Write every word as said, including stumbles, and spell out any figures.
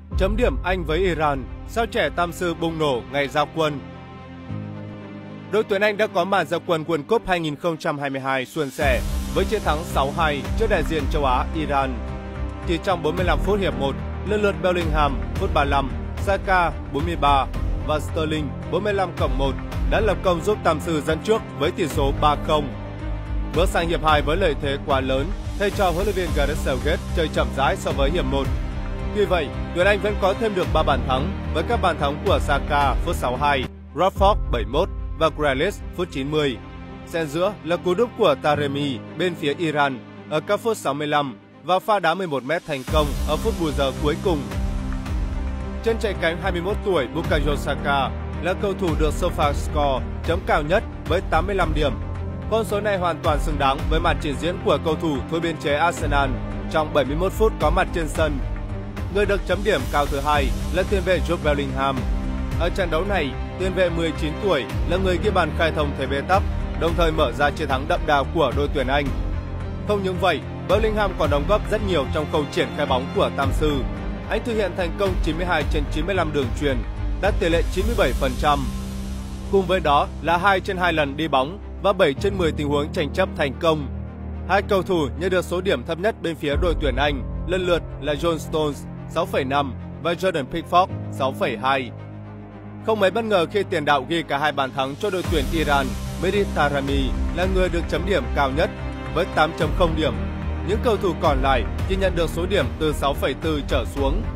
Chấm điểm Anh với Iran, sao trẻ tam sư bùng nổ ngày ra quân. Đội tuyển Anh đã có màn ra quân World Cup hai nghìn không trăm hai mươi hai suôn sẻ với chiến thắng sáu hai trước đại diện châu Á Iran. Chỉ trong bốn mươi lăm phút hiệp một, lần lượt Bellingham phút ba mươi lăm, Saka bốn mươi ba và Sterling bốn mươi lăm cộng một đã lập công giúp tam sư dẫn trước với tỷ số ba không. Bước sang hiệp hai với lợi thế quá lớn, thầy trò huấn luyện viên Gareth Southgate chơi chậm rãi so với hiệp một. Tuy vậy, tuyển Anh vẫn có thêm được ba bàn thắng với các bàn thắng của Saka phút sáu mươi hai, Rashford bảy mươi mốt và Grealish phút chín mươi. Xen giữa là cú đúp của Taremi bên phía Iran ở các phút sáu mươi lăm và pha đá mười một mét thành công ở phút bù giờ cuối cùng. Chân chạy cánh hai mươi mốt tuổi Bukayo Saka là cầu thủ được SofaScore chấm cao nhất với tám mươi lăm điểm. Con số này hoàn toàn xứng đáng với màn trình diễn của cầu thủ thuộc biên chế Arsenal trong bảy mươi mốt phút có mặt trên sân. Người được chấm điểm cao thứ hai là tiền vệ Jude Bellingham. Ở trận đấu này, tiền vệ mười chín tuổi là người ghi bàn khai thông thế bế tắc, đồng thời mở ra chiến thắng đậm đà của đội tuyển Anh. Không những vậy, Bellingham còn đóng góp rất nhiều trong khâu triển khai bóng của tam sư. Anh thực hiện thành công chín mươi hai trên chín mươi lăm đường chuyền, đạt tỷ lệ chín mươi bảy phần trăm. Cùng với đó là hai trên hai lần đi bóng và bảy trên mười tình huống tranh chấp thành công. Hai cầu thủ nhận được số điểm thấp nhất bên phía đội tuyển Anh lần lượt là John Stones sáu phẩy năm và Jordan Pickford sáu phẩy hai. Không mấy bất ngờ khi tiền đạo ghi cả hai bàn thắng cho đội tuyển Iran, Mehdi Taremi là người được chấm điểm cao nhất với tám chấm không điểm. Những cầu thủ còn lại chỉ nhận được số điểm từ sáu phẩy bốn trở xuống.